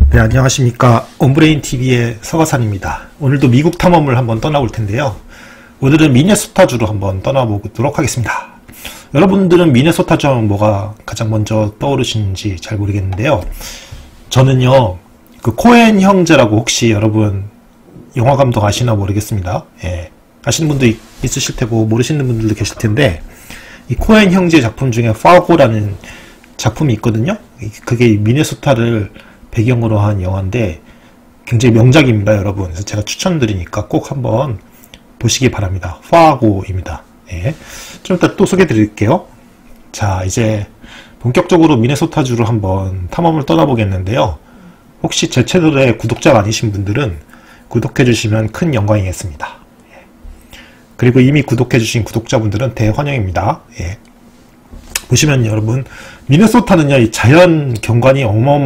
네, 안녕하십니까. 온브레인TV의 서가산입니다. 오늘도 미국 탐험을 한번 떠나볼 텐데요. 오늘은 미네소타주로 한번 떠나보도록 하겠습니다. 여러분들은 미네소타주 하면 뭐가 가장 먼저 떠오르시는지 잘 모르겠는데요. 저는요, 그 코엔 형제라고 혹시 여러분 영화감독 아시나 모르겠습니다. 예, 아시는 분도 있으실 테고 모르시는 분들도 계실 텐데, 이 코엔 형제 작품 중에 파고라는 작품이 있거든요. 그게 미네소타를 배경으로 한 영화인데 굉장히 명작입니다, 여러분. 그래서 제가 추천드리니까 꼭 한번 보시기 바랍니다. 파고입니다. 예. 좀 이따 또 소개해 드릴게요. 자, 이제 본격적으로 미네소타주로 한번 탐험을 떠나보겠는데요. 혹시 제 채널의 구독자가 아니신 분들은 구독해 주시면 큰 영광이겠습니다. 예. 그리고 이미 구독해 주신 구독자분들은 대환영입니다. 예. 보시면 여러분, 미네소타는요, 이 자연 경관이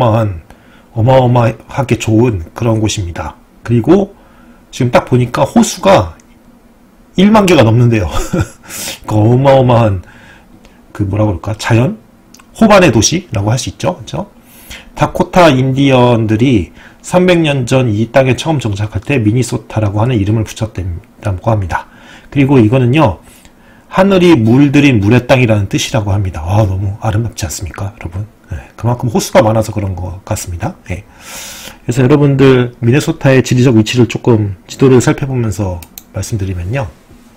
어마어마하게 좋은 그런 곳입니다. 그리고 지금 딱 보니까 호수가 1만 개가 넘는데요. 그 어마어마한 그 뭐라 그럴까, 자연 호반의 도시라고 할 수 있죠. 그렇죠? 다코타 인디언들이 300년 전 이 땅에 처음 정착할 때 미네소타라고 하는 이름을 붙였다고 합니다. 그리고 이거는요, 하늘이 물들인 물의 땅이라는 뜻이라고 합니다. 와, 너무 아름답지 않습니까, 여러분? 네, 그만큼 호수가 많아서 그런 것 같습니다. 네. 그래서 여러분들 미네소타의 지리적 위치를 조금 지도를 살펴보면서 말씀드리면요.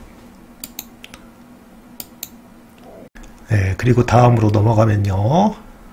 네, 그리고 다음으로 넘어가면요.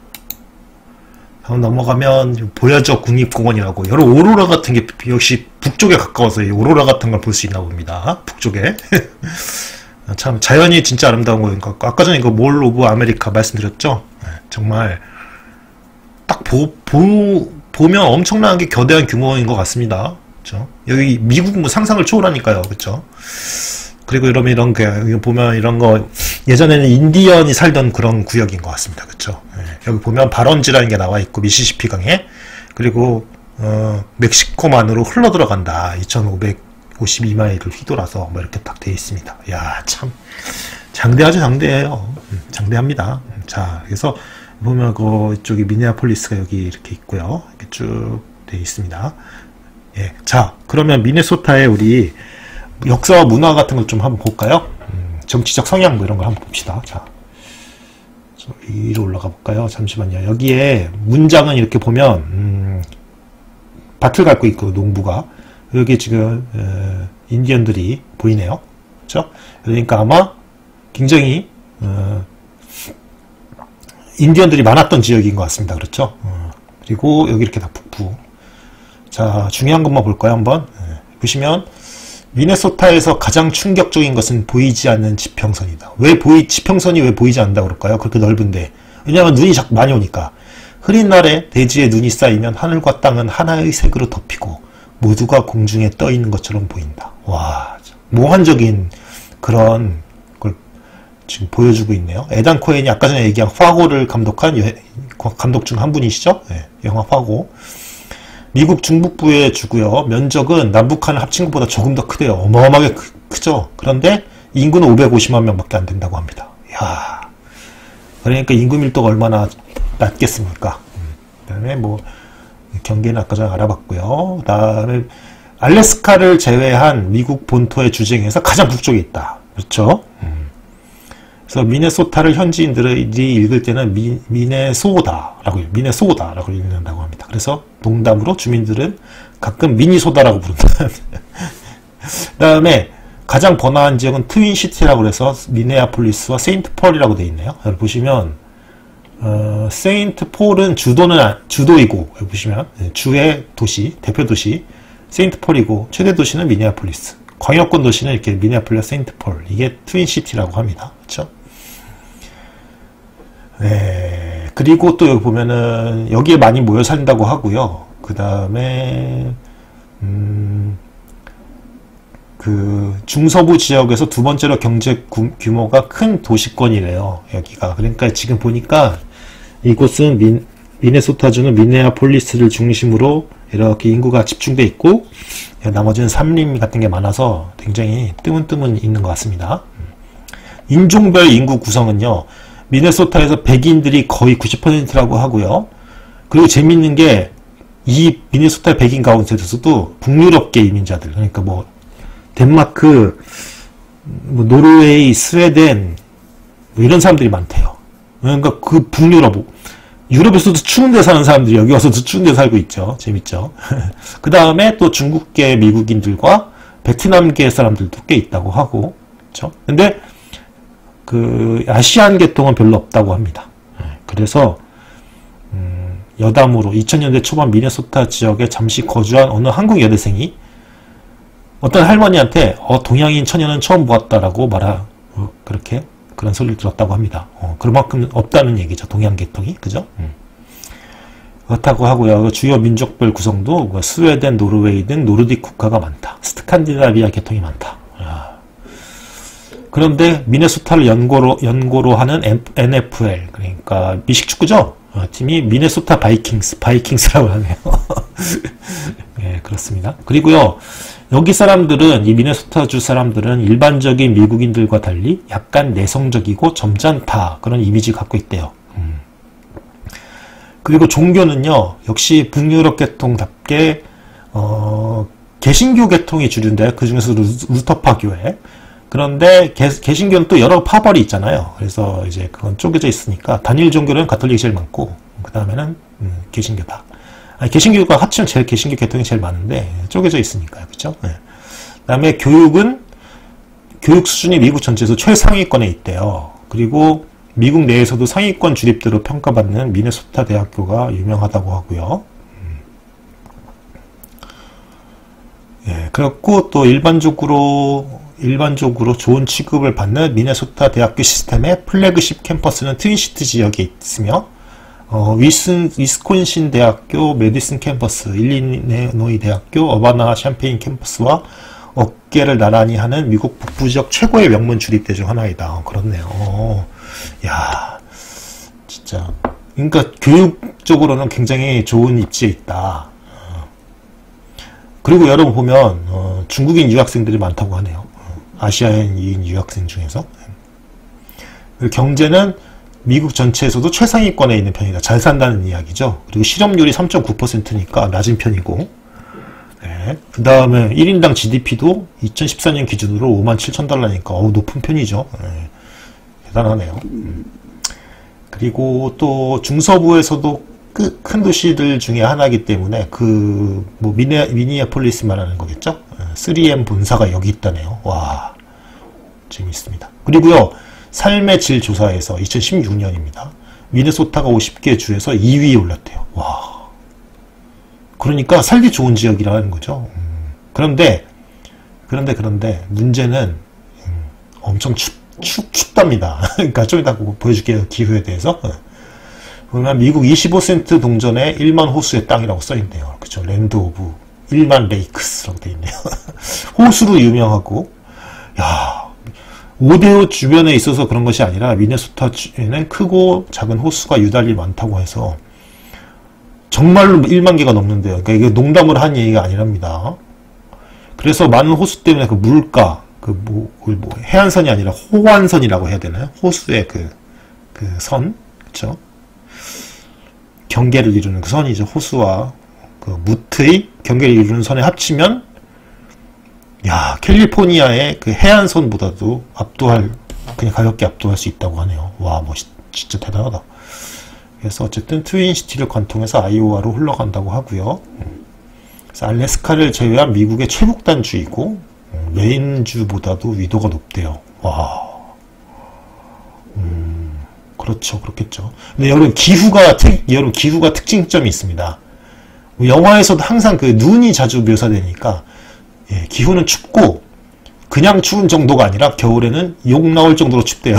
다음 넘어가면 보야저 국립공원이라고, 여러 오로라 같은 게 역시 북쪽에 가까워서 이 오로라 같은 걸 볼 수 있나 봅니다. 북쪽에. 참 자연이 진짜 아름다운 거인 것 같고, 아까 전에 이거 몰 오브 아메리카 말씀드렸죠. 네, 정말 딱 보면 엄청나게 거대한 규모인 것 같습니다. 그렇죠? 여기 미국 뭐 상상을 초월하니까요. 그렇죠? 그리고 이런 게 보면 이런 거 예전에는 인디언이 살던 그런 구역인 것 같습니다. 그렇죠? 네, 여기 보면 발원지라는 게 나와 있고, 미시시피 강에, 그리고 멕시코만으로 흘러 들어간다. 2552마일을 휘돌아서 뭐 이렇게 딱 되어 있습니다. 야, 참 장대하죠. 장대해요. 장대합니다. 자, 그래서 보면 이쪽이 미네아폴리스가 여기 이렇게 있고요. 이렇게 쭉 되어 있습니다. 예, 자, 그러면 미네소타의 우리 역사와 문화 같은 걸 좀 한번 볼까요? 정치적 성향 뭐 이런 걸 한번 봅시다. 자, 위로 올라가 볼까요? 잠시만요. 여기에 문장은 이렇게 보면 밭을 갖고 있고, 농부가 여기 지금 인디언들이 보이네요. 그렇죠? 그러니까 아마 굉장히 인디언들이 많았던 지역인 것 같습니다. 그렇죠? 그리고 여기 이렇게 다 북부. 자, 중요한 것만 볼까요? 한번 보시면 미네소타에서 가장 충격적인 것은 보이지 않는 지평선이다. 지평선이 왜 보이지 않는다고 그럴까요? 그렇게 넓은데. 왜냐하면 눈이 자꾸 많이 오니까. 흐린 날에 대지에 눈이 쌓이면 하늘과 땅은 하나의 색으로 덮이고 모두가 공중에 떠 있는 것처럼 보인다. 와, 몽환적인 그런 걸 지금 보여주고 있네요. 에단 코엔이 아까 전에 얘기한 파고를 감독한 감독 중 한 분이시죠? 네, 영화 파고. 미국 중북부에 주고요. 면적은 남북한을 합친 것보다 조금 더 크대요. 어마어마하게 크죠? 그런데 인구는 550만 명밖에 안 된다고 합니다. 이야, 그러니까 인구 밀도가 얼마나 낮겠습니까? 그 다음에 뭐 경계는 아까 전에 알아봤고요. 그 다음에 알래스카를 제외한 미국 본토의 주쟁에서 가장 북쪽에 있다. 그렇죠? 그래서 미네소타를 현지인들이 읽을 때는 미네소다라고 읽는다고 합니다. 그래서 농담으로 주민들은 가끔 미니소다라고 부른다. 그 다음에 가장 번화한 지역은 트윈시티라고 해서 미네아폴리스와 세인트폴이라고 되어 있네요. 여기 보시면 세인트폴은 주도이고, 여기 보시면 주의 도시, 대표 도시 세인트폴이고, 최대 도시는 미네아폴리스, 광역권 도시는 이렇게 미네아폴리스, 세인트폴, 이게 트윈시티라고 합니다. 그렇죠? 네, 그리고 또 여기 보면은 여기에 많이 모여 산다고 하고요. 그 다음에 그 중서부 지역에서 두 번째로 경제 규모가 큰 도시권이래요, 여기가. 그러니까 지금 보니까 이곳은 미네소타주는 미네아폴리스를 중심으로 이렇게 인구가 집중되어 있고, 나머지는 산림 같은 게 많아서 굉장히 뜨문뜨문 있는 것 같습니다. 인종별 인구 구성은요, 미네소타에서 백인들이 거의 90%라고 하고요. 그리고 재밌는 게 이 미네소타 백인 가운데서도 북유럽계 이민자들, 그러니까 뭐 덴마크, 뭐 노르웨이, 스웨덴 뭐 이런 사람들이 많대요. 그러니까 그 북유럽, 유럽에서도 추운 데 사는 사람들이 여기 와서도 추운 데 살고 있죠. 재밌죠. 그 다음에 또 중국계 미국인들과 베트남계 사람들도 꽤 있다고 하고, 그렇죠. 근데 그 아시안 계통은 별로 없다고 합니다. 그래서 여담으로 2000년대 초반 미네소타 지역에 잠시 거주한 어느 한국 여대생이 어떤 할머니한테 동양인 처녀는 처음 보았다라고 그렇게 그런 소리를 들었다고 합니다. 그만큼 없다는 얘기죠. 동양 계통이. 그죠? 그렇다고 하고요. 주요 민족별 구성도 스웨덴, 노르웨이 등 노르딕 국가가 많다. 스칸디나비아 계통이 많다. 그런데 미네소타를 연고로 하는 NFL, 그러니까 미식축구죠? 팀이 미네소타 바이킹스라고 하네요. 네, 그렇습니다. 그리고요, 여기 사람들은, 이 미네소타주 사람들은 일반적인 미국인들과 달리 약간 내성적이고 점잖다, 그런 이미지를 갖고 있대요. 그리고 종교는요, 역시 북유럽 계통답게 개신교 계통이 주류인데, 그 중에서 루터파 교회. 그런데 개신교는 또 여러 파벌이 있잖아요. 그래서 이제 그건 쪼개져 있으니까 단일 종교는 가톨릭이 제일 많고, 그 다음에는 개신교다. 개신교가 합치면 제일 개신교 계통이 제일 많은데 쪼개져 있으니까요. 그렇죠? 네. 그 다음에 교육 수준이 미국 전체에서 최상위권에 있대요. 그리고 미국 내에서도 상위권 주립대로 평가받는 미네소타 대학교가 유명하다고 하고요. 예, 그렇고 또 일반적으로 좋은 취급을 받는 미네소타 대학교 시스템의 플래그십 캠퍼스는 트윈시티 지역에 있으며, 위스콘신 대학교, 메디슨 캠퍼스, 일리노이 대학교, 어바나 샴페인 캠퍼스와 어깨를 나란히 하는 미국 북부 지역 최고의 명문 주립대 중 하나이다. 그렇네요. 야, 진짜. 그러니까 교육적으로는 굉장히 좋은 입지에 있다. 그리고 여러분 보면 중국인 유학생들이 많다고 하네요. 아시아인 유학생 중에서. 경제는 미국 전체에서도 최상위권에 있는 편이다. 잘 산다는 이야기죠. 그리고 실업률이 3.9%니까 낮은 편이고, 네. 그 다음에 1인당 GDP도 2014년 기준으로 57,000달러니까 높은 편이죠. 네. 대단하네요. 그리고 또 중서부에서도 큰 도시들 중에 하나이기 때문에 미니애폴리스 말하는 거겠죠? 3M 본사가 여기 있다네요. 와, 재밌습니다. 그리고요, 삶의 질 조사에서 2016년입니다. 미네소타가 50개 주에서 2위에 올랐대요. 와, 그러니까 살기 좋은 지역이라는 거죠. 그런데 문제는 엄청 춥답니다. 그러니까 좀 이따 보여줄게요. 기후에 대해서. 보면 미국 25센트 동전에 1만 호수의 땅이라고 써있네요. 그쵸? 랜드 오브 1만 레이크스라고 되어 있네요. 호수로 유명하고, 야, 오데오 주변에 있어서 그런 것이 아니라 미네소타주에는 크고 작은 호수가 유달리 많다고 해서 정말로 1만 개가 넘는데요. 그러니까 이게 농담을 한 얘기가 아니랍니다. 그래서 많은 호수 때문에 그 물가, 해안선이 아니라 호완선이라고 해야 되나요? 호수의 그 선, 그쵸? 경계를 이루는 그 선이죠. 호수와 그 무트의 경계를 이루는 선에 합치면, 야, 캘리포니아의 그 해안선보다도 그냥 가볍게 압도할 수 있다고 하네요. 와, 진짜 대단하다. 그래서 어쨌든 트윈시티를 관통해서 아이오와로 흘러간다고 하고요. 그래서 알래스카를 제외한 미국의 최북단주이고, 메인주보다도 위도가 높대요. 와. 그렇죠. 그렇겠죠. 근데 여러분, 기후가 특징점이 있습니다. 영화에서도 항상 그 눈이 자주 묘사되니까, 예, 기후는 춥고, 그냥 추운 정도가 아니라 겨울에는 욕 나올 정도로 춥대요.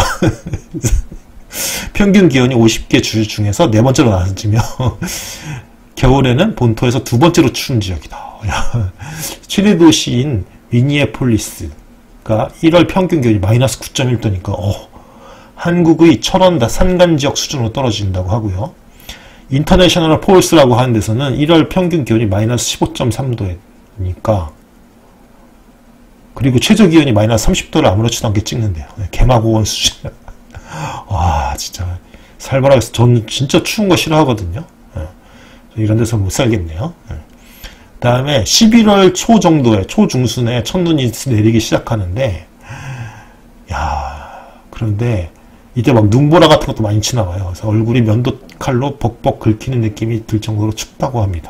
평균 기온이 50개 주 중에서 네 번째로 낮으며, 겨울에는 본토에서 두 번째로 추운 지역이다. 최대 도시인 미니애폴리스가 1월 평균 기온이 마이너스 9.1도니까, 한국의 철원 산간지역 수준으로 떨어진다고 하고요. 인터내셔널 폴스라고 하는 데서는 1월 평균 기온이 마이너스 15.3도니까, 그리고 최저 기온이 마이너스 30도를 아무렇지도 않게 찍는데요. 개마고원 수준. 와, 진짜 살벌하겠어. 저는 진짜 추운 거 싫어하거든요. 이런 데서 못 살겠네요. 그 다음에 11월 초 정도에, 초중순에 첫눈이 내리기 시작하는데, 야, 그런데 이때 막 눈보라 같은 것도 많이 치나봐요. 그래서 얼굴이 면도칼로 벅벅 긁히는 느낌이 들 정도로 춥다고 합니다.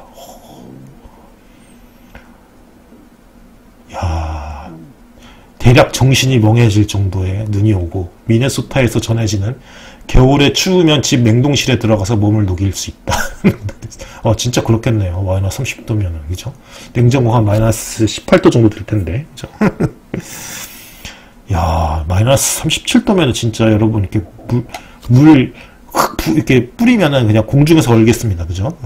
야, 대략 정신이 멍해질 정도의 눈이 오고, 미네소타에서 전해지는 겨울에 추우면 집 냉동실에 들어가서 몸을 녹일 수 있다. 진짜 그렇겠네요. 마이너스 30도면은, 그죠? 냉장고가 마이너스 18도 정도 될 텐데, 그죠? 야, 마이너스 37도면은 진짜 여러분, 이렇게 이렇게 뿌리면은 그냥 공중에서 얼겠습니다. 그죠?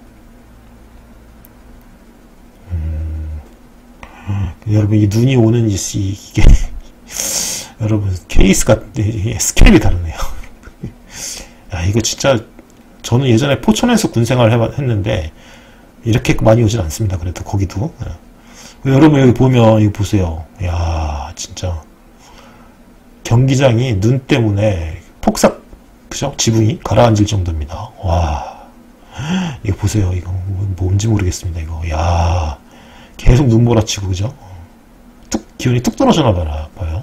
여러분, 이 눈이 오는 이게, 여러분, 케이스가, 스케일이 다르네요. 야, 이거 진짜, 저는 예전에 포천에서 군생활 했는데, 이렇게 많이 오진 않습니다. 그래도, 거기도. 여러분, 여기 보면, 이거 보세요. 야, 진짜. 경기장이 눈 때문에 폭삭, 그죠? 지붕이 가라앉을 정도입니다. 와. 이거 보세요. 이거 뭔지 모르겠습니다. 이거. 야. 계속 눈 몰아치고, 그죠? 기온이 뚝 떨어져나 봐요.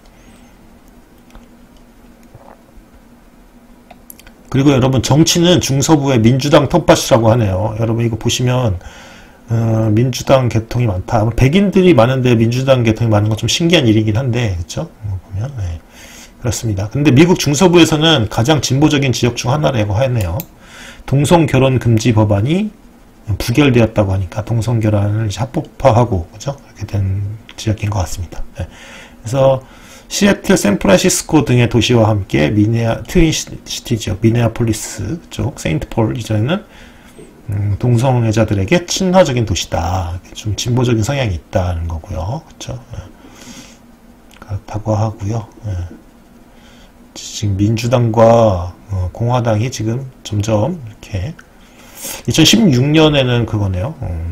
그리고 여러분, 정치는 중서부의 민주당 텃밭이라고 하네요. 여러분, 이거 보시면, 민주당 계통이 많다. 백인들이 많은데 민주당 계통이 많은 건 좀 신기한 일이긴 한데, 그쵸? 보면, 네. 그렇습니다. 근데 미국 중서부에서는 가장 진보적인 지역 중 하나라고 하네요. 동성결혼 금지 법안이 부결되었다고 하니까 동성결혼을 이제 합법화하고, 그죠? 이렇게 된 지역인 것 같습니다. 네. 그래서 시애틀, 샌프란시스코 등의 도시와 함께 트윈시티 지역, 미네아폴리스 쪽, 세인트폴 이전에는 동성애자들에게 친화적인 도시다. 좀 진보적인 성향이 있다는 거고요. 그렇죠? 네. 그렇다고 하고요. 네. 지금 민주당과 공화당이 지금 점점 이렇게 2016년에는 그거네요.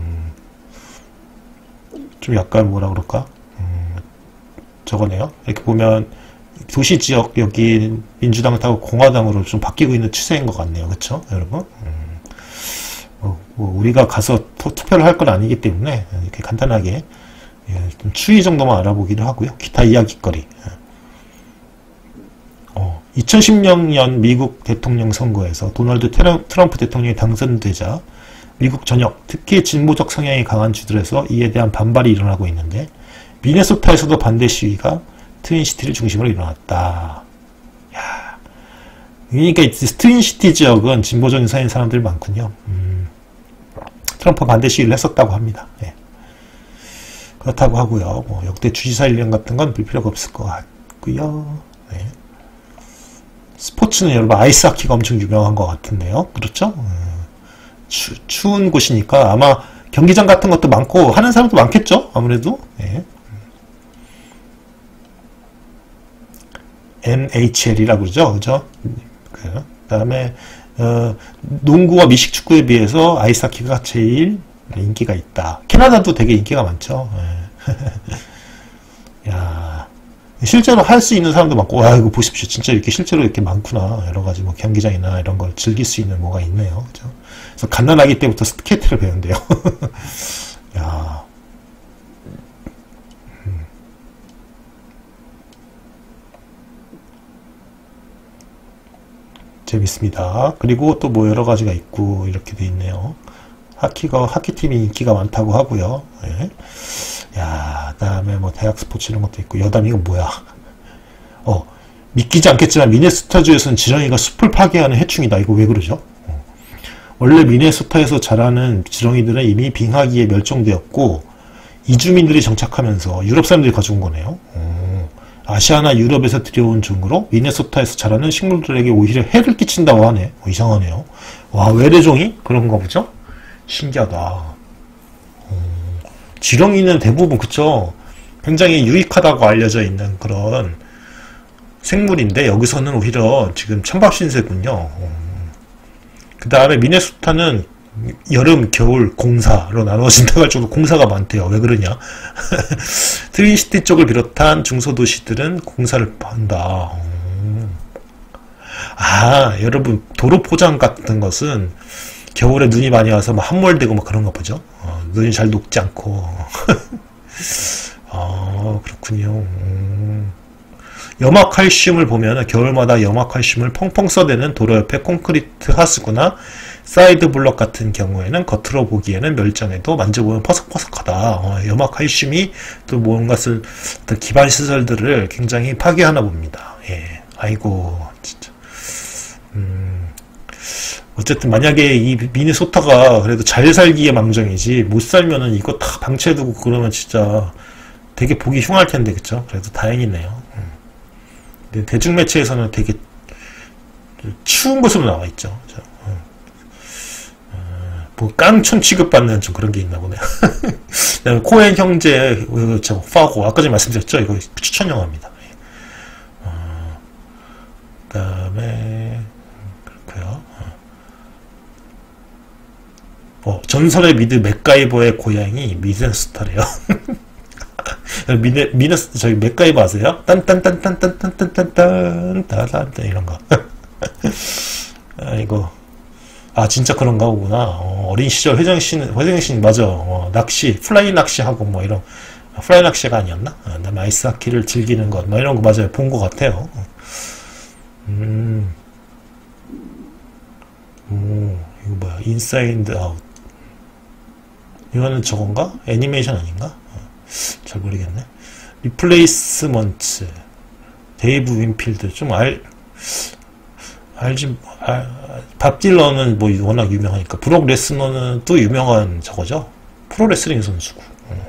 좀 약간 뭐라 그럴까? 저거네요. 이렇게 보면 도시 지역 여기 민주당을 타고 공화당으로 좀 바뀌고 있는 추세인 것 같네요. 그렇죠, 여러분? 뭐 우리가 가서 투표를 할 건 아니기 때문에 이렇게 간단하게 좀 추이 정도만 알아보기도 하고요. 기타 이야기거리. 2016년 미국 대통령 선거에서 도널드 트럼프 대통령이 당선되자 미국 전역, 특히 진보적 성향이 강한 주들에서 이에 대한 반발이 일어나고 있는데, 미네소타에서도 반대 시위가 트윈시티를 중심으로 일어났다. 야, 그러니까 트윈시티 지역은 진보적인 성향인 사람들이 많군요. 트럼프 반대 시위를 했었다고 합니다. 네. 그렇다고 하고요. 뭐 역대 주지사 일령 같은 건 볼 필요가 없을 것 같고요. 네. 스포츠는 여러분 아이스하키가 엄청 유명한 것 같은데요. 그렇죠? 추운 곳이니까 아마 경기장 같은 것도 많고 하는 사람도 많겠죠? 아무래도. 네. NHL이라고 그러죠. 그죠? 그 다음에 농구와 미식축구에 비해서 아이스하키가 제일 인기가 있다. 캐나다도 되게 인기가 많죠. 네. 야, 실제로 할 수 있는 사람도 많고, 와, 이거 보십시오. 진짜 이렇게 실제로 이렇게 많구나. 여러 가지 뭐 경기장이나 이런 걸 즐길 수 있는 뭐가 있네요. 그죠? 그래서 갓난아기 때부터 스케이트를 배운대요. 야. 재밌습니다. 그리고 또 뭐 여러 가지가 있고, 이렇게 돼 있네요. 하키팀이 인기가 많다고 하고요. 네. 야, 그다음에 뭐 대학 스포츠 이런 것도 있고, 여담 이거 뭐야? 믿기지 않겠지만 미네소타주에서는 지렁이가 숲을 파괴하는 해충이다. 이거 왜 그러죠? 원래 미네소타에서 자라는 지렁이들은 이미 빙하기에 멸종되었고, 이주민들이 정착하면서 유럽 사람들이 가져온 거네요. 아시아나 유럽에서 들여온 종으로 미네소타에서 자라는 식물들에게 오히려 해를 끼친다고 하네. 이상하네요. 와, 외래종이 그런가 보죠? 신기하다. 지렁이는 대부분 그쵸? 굉장히 유익하다고 알려져 있는 그런 생물인데 여기서는 오히려 지금 찬밥신세군요. 그 다음에 미네소타는 여름, 겨울 공사로 나누어진다고 할 정도로 공사가 많대요. 왜 그러냐? 트윈시티 쪽을 비롯한 중소도시들은 공사를 한다. 아, 여러분 도로 포장 같은 것은 겨울에 눈이 많이 와서 막 함몰되고 막 그런가 보죠. 눈이 잘 녹지 않고. 그렇군요. 염화칼슘을 보면 겨울마다 염화칼슘을 펑펑 써대는 도로 옆에 콘크리트 하수구나 사이드 블럭 같은 경우에는 겉으로 보기에는 멸전해도 만져보면 퍼석퍼석하다. 염화칼슘이 또 뭔가를 기반 시설들을 굉장히 파괴하나 봅니다. 예. 아이고 진짜. 어쨌든 만약에 이 미네소타가 그래도 잘 살기에 망정이지 못 살면은 이거 다 방치해두고 그러면 진짜 되게 보기 흉할 텐데, 그쵸? 그래도 다행이네요. 근데 대중매체에서는 되게 추운 것으로 나와 있죠. 뭐 깡촌 취급받는 좀 그런 게 있나 보네요. 코엔 형제 파고 아까 전에 말씀드렸죠. 이거 추천 영화입니다. 그 다음에 그렇고요. 전설의 미드 맥가이버의 고향이 미네소타래요. 저기 맥가이버 아세요? 딴딴딴딴딴딴딴딴딴 이런 거. 이거 진짜 그런가 보구나. 어린 시절 회장신 맞아. 낚시 플라이 낚시하고 뭐 이런 플라이 낚시가 아니었나? 그다음에 아이스하키를 즐기는 것 뭐 이런 거 맞아요. 본 것 같아요. 이거 뭐야? 인사이드 아웃. 이거는 저건가? 애니메이션 아닌가? 잘 모르겠네. 리플레이스먼트 데이브 윈필드 좀 알지. 밥 딜런은 뭐 워낙 유명하니까. 브록 레스너는 또 유명한 저거죠. 프로레슬링 선수고.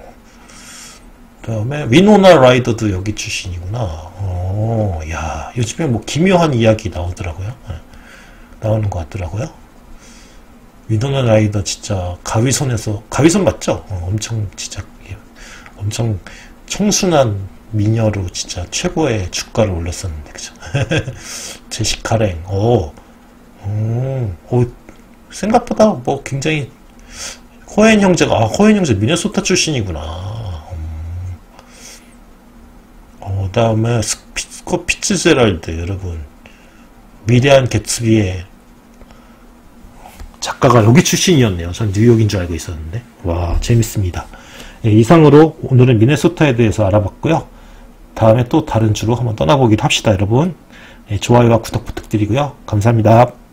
그 다음에 위노나 라이더도 여기 출신이구나. 야, 요즘에 뭐 기묘한 이야기 나오더라고요. 나오는 것 같더라고요. 위노나 라이더 진짜 가위손 맞죠? 엄청 진짜 엄청 청순한 미녀로 진짜 최고의 주가를 올렸었는데, 그죠? 제시카랭, 생각보다 뭐 굉장히, 코엔 형제 미네소타 출신이구나. 그 다음에 스코 피츠제랄드, 여러분. 위대한 개츠비의 작가가 여기 출신이었네요. 전 뉴욕인 줄 알고 있었는데. 와, 재밌습니다. 예, 이상으로 오늘은 미네소타에 대해서 알아봤고요. 다음에 또 다른 주로 한번 떠나보기도 합시다, 여러분. 예, 좋아요와 구독 부탁드리고요. 감사합니다.